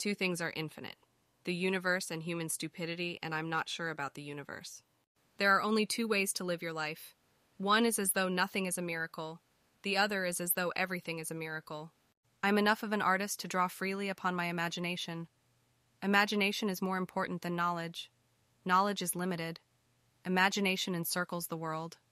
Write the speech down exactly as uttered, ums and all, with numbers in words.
two things are infinite: the universe and human stupidity, and I'm not sure about the universe. There are only two ways to live your life. One is as though nothing is a miracle. The other is as though everything is a miracle. I'm enough of an artist to draw freely upon my imagination. Imagination is more important than knowledge. Knowledge is limited. Imagination encircles the world.